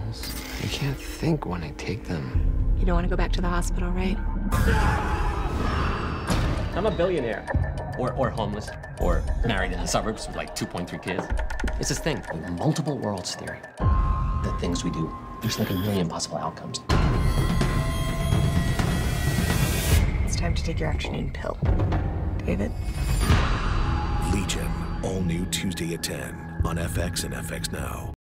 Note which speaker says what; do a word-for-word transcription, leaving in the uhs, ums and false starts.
Speaker 1: pills. I can't think when I take them.
Speaker 2: You don't want to go back to the hospital, right?
Speaker 3: I'm a billionaire. Or, or homeless. Or married in the suburbs with like two point three kids. It's this thing, multiple worlds theory. The things we do, there's like a million possible outcomes.
Speaker 2: It's time to take your afternoon pill. David?
Speaker 4: Legion, all new Tuesday at ten on F X and F X Now.